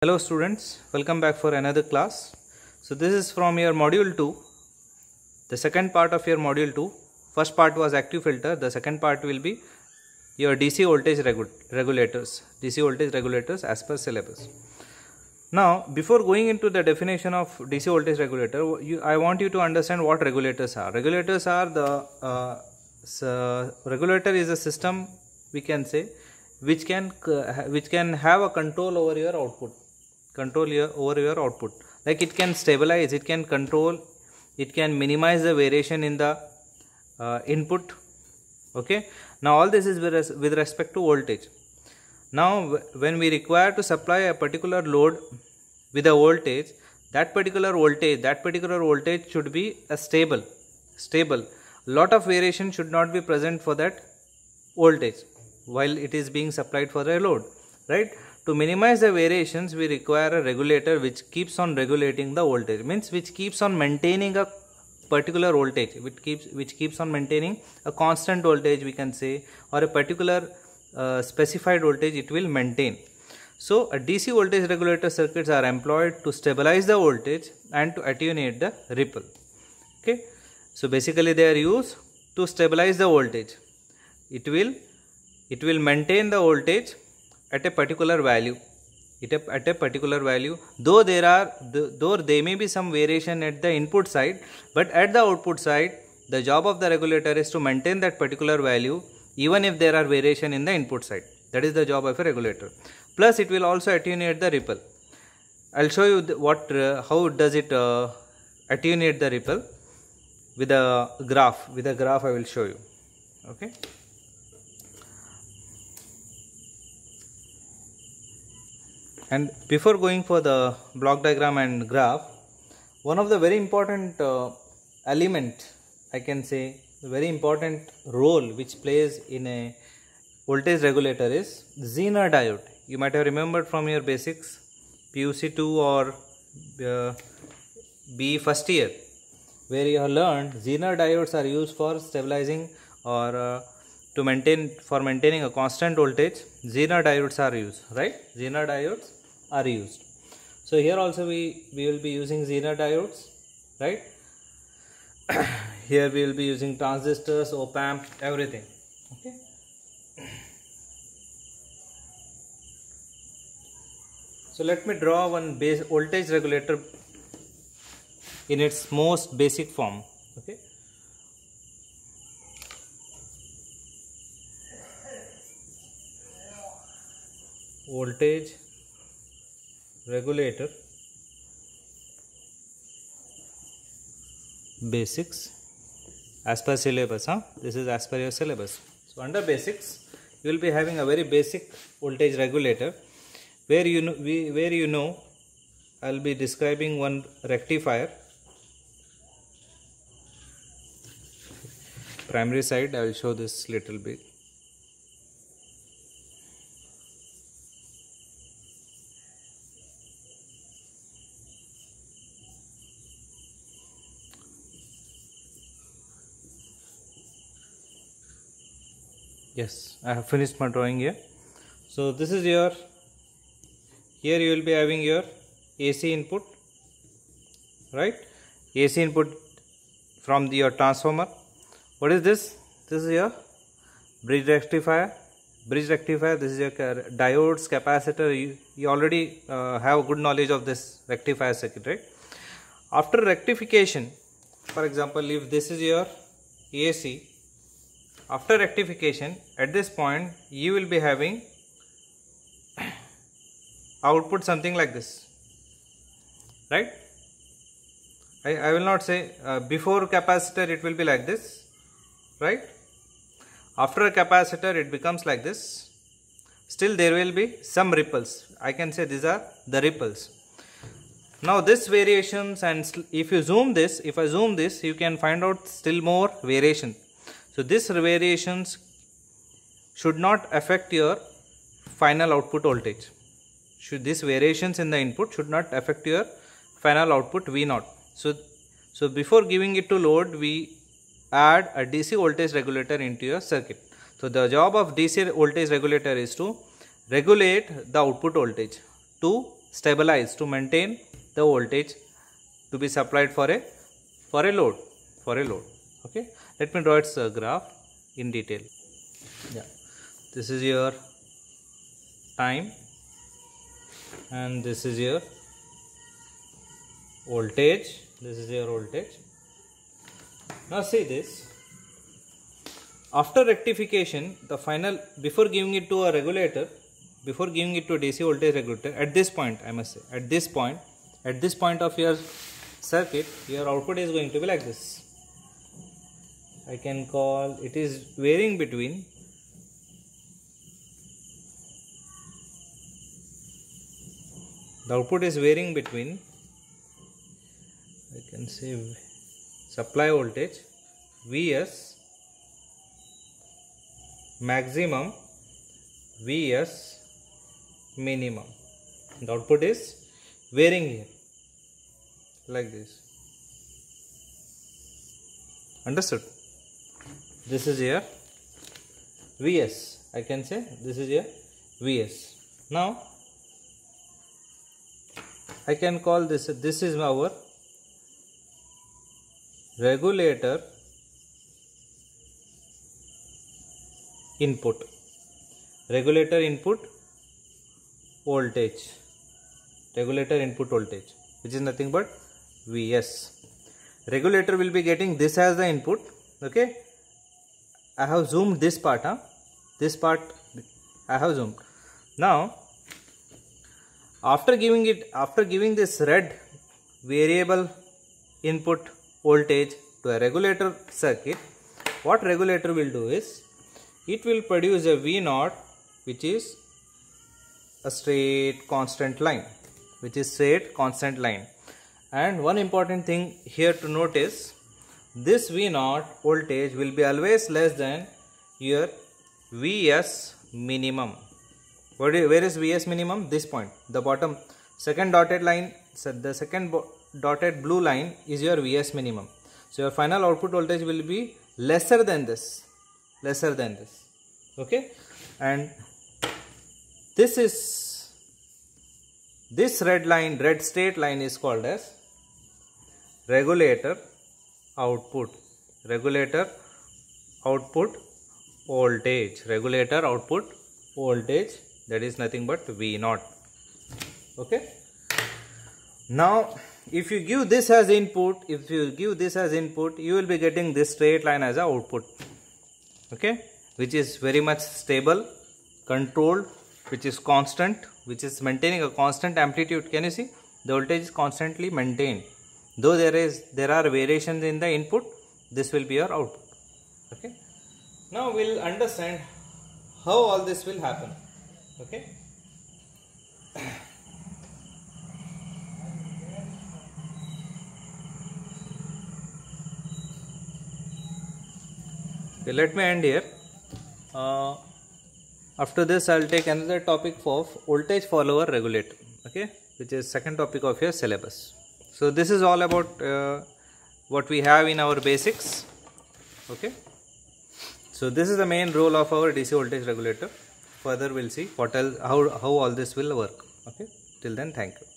Hello students, welcome back for another class. So this is from your module 2, the second part of your module 2. First part was active filter, the second part will be your DC voltage regulators as per syllabus. Now before going into the definition of DC voltage regulator, I want you to understand what regulators are. Regulators are regulator is a system, we can say, which can have a control over your output. Like it can stabilize, it can control, it can minimize the variation in the input. Okay, now all this is with respect to voltage. Now when we require to supply a particular load with a voltage, that particular voltage should be a stable. Lot of variation should not be present for that voltage while it is being supplied for a load, right? To minimize the variations, we require a regulator which keeps on regulating the voltage, means which keeps on maintaining a particular voltage, which keeps on maintaining a constant voltage, we can say, or a particular specified voltage it will maintain. So a DC voltage regulator circuits are employed to stabilize the voltage and to attenuate the ripple. Okay, so basically they are used to stabilize the voltage. It will maintain the voltage at a particular value. Though there may be some variation at the input side, but at the output side, the job of the regulator is to maintain that particular value even if there are variation in the input side. That is the job of a regulator. Plus it will also attenuate the ripple. I'll show you how does it attenuate the ripple with a graph. With a graph I will show you. Okay. And before going for the block diagram and graph, one of the very important element, I can say, very important role which plays in a voltage regulator is Zener diode. You might have remembered from your basics, PUC 2 or BE first year, where you have learned Zener diodes are used for stabilizing or maintaining a constant voltage. Zener diodes are used, right? Zener diodes are used. So here also we will be using Zener diodes, right? Here we will be using transistors, op-amp, everything. Okay. So let me draw one base voltage regulator in its most basic form. Okay. Voltage regulator basics as per syllabus. This is as per your syllabus. So under basics you will be having a very basic voltage regulator where I will be describing one rectifier. Primary side I will show this little bit. Yes, I have finished my drawing here. So this is here you will be having your AC input, right? AC input from your transformer. What is this? This is your bridge rectifier. This is your diodes, capacitor. You already have a good knowledge of this rectifier circuit, right? After rectification, for example, if this is your AC, after rectification, at this point you will be having output something like this, right? I will not say before capacitor it will be like this, right? After a capacitor it becomes like this. Still there will be some ripples. I can say these are the ripples. Now this variations, and if I zoom this, you can find out still more variation. So these variations should not affect your final output voltage. These variations in the input should not affect your final output V0. So before giving it to load, we add a DC voltage regulator into your circuit. So the job of DC voltage regulator is to regulate the output voltage to stabilize to maintain the voltage to be supplied for a load. Okay, let me draw its graph in detail. Yeah, this is your time and this is your voltage. Now see this. After rectification, the final, before giving it to a regulator, before giving it to a DC voltage regulator, at this point, I must say, at this point of your circuit, your output is going to be like this. I can call, it is varying between the output is varying between, I can say, supply voltage Vs maximum, Vs minimum. The output is varying here like this. Understood? This is here Vs. I can say this is here Vs. Now I can call this is our regulator input voltage, which is nothing but Vs. Regulator will be getting this as the input. Okay, I have zoomed this part. This part I have zoomed. Now after giving this red variable input voltage to a regulator circuit, what regulator will do is, it will produce a V0 which is a straight constant line, and one important thing here to note is, this V0 voltage will be always less than your Vs minimum. Where is Vs minimum? This point, the bottom second dotted line, so the second dotted blue line is your Vs minimum. So your final output voltage will be lesser than this. Okay, and this red straight line is called as regulator output voltage, that is nothing but V0. Okay, now if you give this as input, you will be getting this straight line as a output. Okay, which is very much stable, controlled, which is constant, which is maintaining a constant amplitude. Can you see? The voltage is constantly maintained. Though there are variations in the input, this will be your output. Okay, now we'll understand how all this will happen. Okay, let me end here. After this, I will take another topic for voltage follower regulator. Okay, which is second topic of your syllabus. So this is all about what we have in our basics. Okay, so this is the main role of our DC voltage regulator. Further we'll see what else, how all this will work. Okay, till then, thank you.